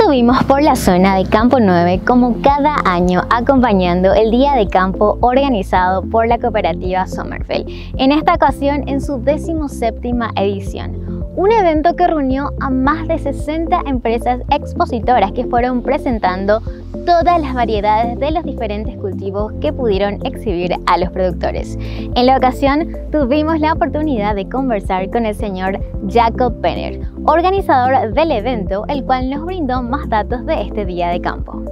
Estuvimos por la zona de Campo 9 como cada año acompañando el Día de Campo organizado por la cooperativa Sommerfeld, en esta ocasión en su 17ª edición. Un evento que reunió a más de 60 empresas expositoras que fueron presentando todas las variedades de los diferentes cultivos que pudieron exhibir a los productores. En la ocasión tuvimos la oportunidad de conversar con el señor Jacob Penner, organizador del evento, el cual nos brindó más datos de este día de campo.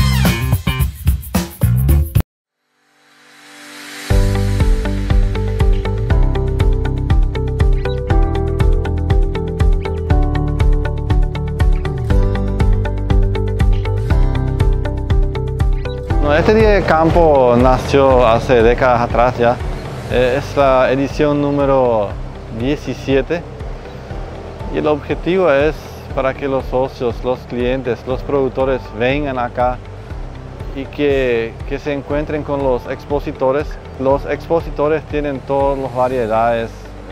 Este día de campo nació hace décadas atrás ya. Es la edición número 17 y el objetivo es para que los socios, los clientes, los productores vengan acá y que se encuentren con los expositores. Los expositores tienen todas las variedades,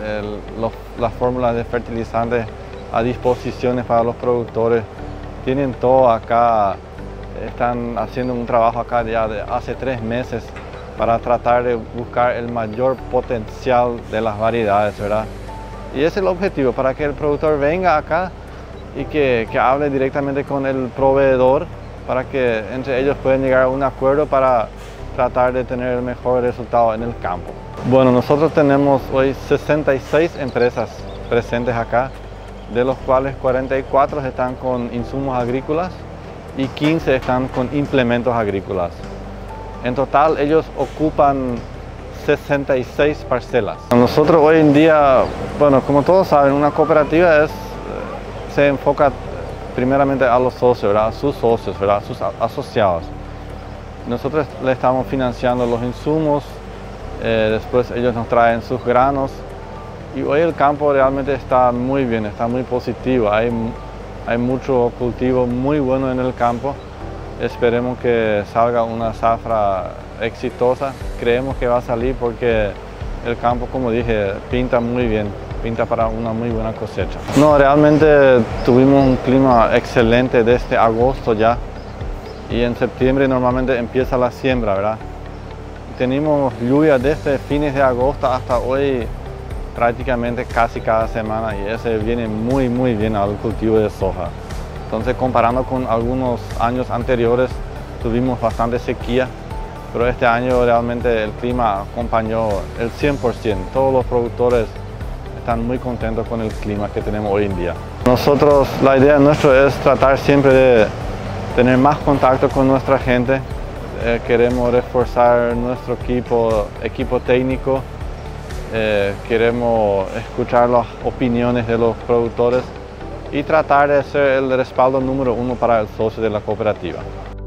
las fórmulas de fertilizantes a disposición para los productores. Tienen todo acá. Están haciendo un trabajo acá ya de hace 3 meses para tratar de buscar el mayor potencial de las variedades, ¿verdad? Y ese es el objetivo, para que el productor venga acá y que hable directamente con el proveedor, para que entre ellos puedan llegar a un acuerdo para tratar de tener el mejor resultado en el campo. Bueno, nosotros tenemos hoy 66 empresas presentes acá, de los cuales 44 están con insumos agrícolas y 15 están con implementos agrícolas. En total ellos ocupan 66 parcelas. Nosotros hoy en día, bueno, como todos saben, una cooperativa se enfoca primeramente a los socios, ¿verdad? A sus socios, ¿verdad? A sus asociados. Nosotros le estamos financiando los insumos, después ellos nos traen sus granos y hoy el campo realmente está muy bien, está muy positivo. Hay mucho cultivo muy bueno en el campo. Esperemos que salga una zafra exitosa. Creemos que va a salir porque el campo, como dije, pinta muy bien, pinta para una muy buena cosecha. No, realmente tuvimos un clima excelente desde agosto ya y en septiembre normalmente empieza la siembra, ¿verdad? Tenemos lluvia desde fines de agosto hasta hoy, prácticamente casi cada semana, y ese viene muy bien al cultivo de soja. Entonces, comparando con algunos años anteriores, tuvimos bastante sequía, pero este año realmente el clima acompañó el 100%. Todos los productores están muy contentos con el clima que tenemos hoy en día. Nosotros, la idea nuestra es tratar siempre de tener más contacto con nuestra gente. Queremos reforzar nuestro equipo técnico. Queremos escuchar las opiniones de los productores y tratar de ser el respaldo número 1 para el socio de la cooperativa.